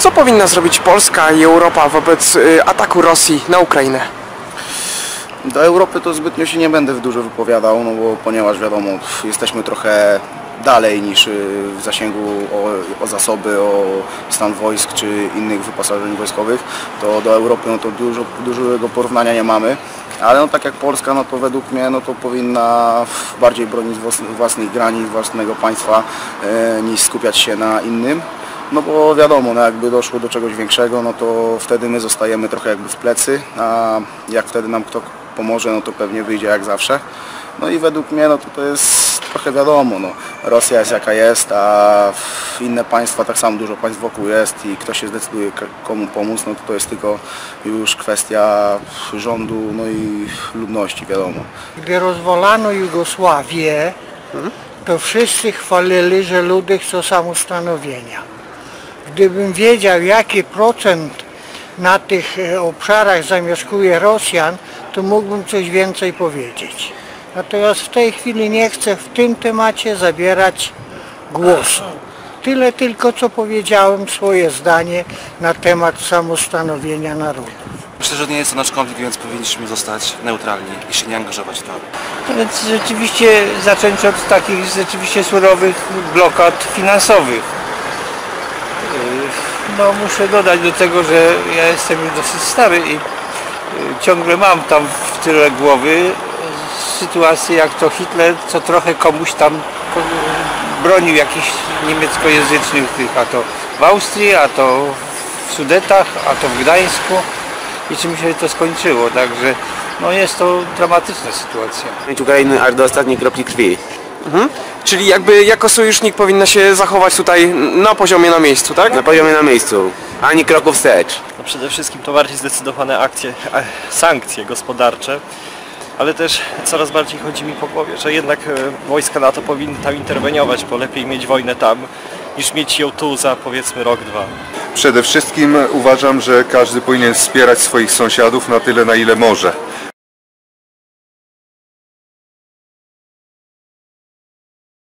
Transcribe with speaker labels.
Speaker 1: Co powinna zrobić Polska i Europa wobec ataku Rosji na Ukrainę?
Speaker 2: Do Europy to zbytnio się nie będę dużo wypowiadał, no bo ponieważ wiadomo, jesteśmy trochę dalej niż w zasięgu o zasoby, o stan wojsk czy innych wyposażeń wojskowych, to do Europy no to dużego porównania nie mamy. Ale no tak jak Polska, no to według mnie no to powinna bardziej bronić własnych granic, własnego państwa niż skupiać się na innym. No bo wiadomo, no jakby doszło do czegoś większego, no to wtedy my zostajemy trochę jakby w plecy, a jak wtedy nam kto pomoże, no to pewnie wyjdzie jak zawsze. No i według mnie no to jest trochę wiadomo, no Rosja jest jaka jest, a inne państwa, tak samo dużo państw wokół jest i kto się zdecyduje komu pomóc, no to jest tylko już kwestia rządu, no i ludności, wiadomo.
Speaker 3: Gdy rozwalano Jugosławię, to wszyscy chwalili, że ludy chcą samostanowienia. Gdybym wiedział, jaki procent na tych obszarach zamieszkuje Rosjan, to mógłbym coś więcej powiedzieć. Natomiast w tej chwili nie chcę w tym temacie zabierać głosu. Tyle tylko, co powiedziałem swoje zdanie na temat samostanowienia narodów.
Speaker 4: Myślę, że nie jest to nasz konflikt, więc powinniśmy zostać neutralni i się nie angażować w to.
Speaker 5: No więc rzeczywiście zacząć od takich rzeczywiście surowych blokad finansowych. No muszę dodać do tego, że ja jestem już dosyć stary i ciągle mam tam w tyle głowy sytuację, jak to Hitler co trochę komuś tam bronił jakichś niemieckojęzycznych tych, a to w Austrii, a to w Sudetach, a to w Gdańsku i czym się to skończyło, także no jest to dramatyczna sytuacja.
Speaker 6: Ukrainy aż do ostatniej kropli krwi.
Speaker 1: Czyli jakby jako sojusznik powinna się zachować tutaj na poziomie na miejscu, tak?
Speaker 6: Na poziomie na miejscu, ani kroku wstecz.
Speaker 7: No przede wszystkim to bardziej zdecydowane sankcje gospodarcze, ale też coraz bardziej chodzi mi po głowie, że jednak wojska NATO powinny tam interweniować, bo lepiej mieć wojnę tam, niż mieć ją tu za powiedzmy rok, dwa.
Speaker 8: Przede wszystkim uważam, że każdy powinien wspierać swoich sąsiadów na tyle, na ile może.